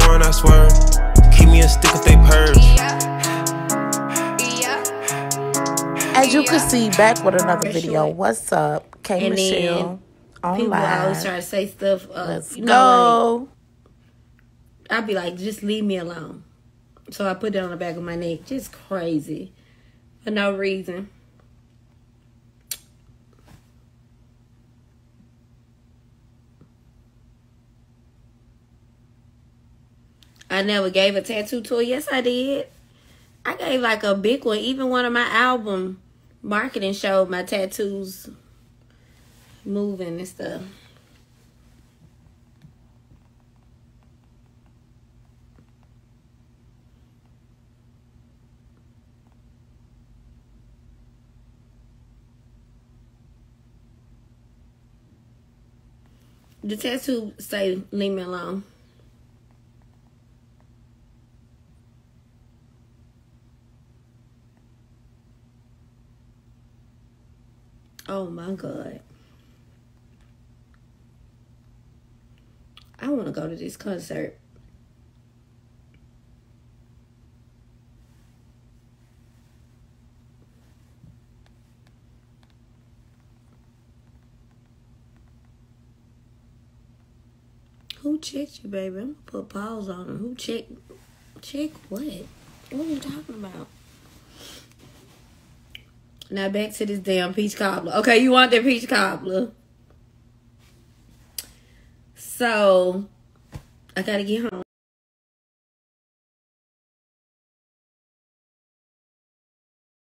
run, I swear. Keep me a stick if they purge. As you can see, back with another video. What's up? K.Michelle on people live. always try to say stuff. Let's you go. know, like, I'd be like, just leave me alone. So I put it on the back of my neck. Just crazy. For no reason. I never gave a tattoo to her. Yes, I did. I gave like a big one. Even one of my album marketing showed my tattoos moving and stuff. The tattoo say, leave me alone. Oh my God. I want to go to this concert. Who checked you, baby? I'm gonna put pause on them. Who checked? Check what? What are you talking about? Now back to this damn peach cobbler. Okay, you want that peach cobbler? So I gotta get home.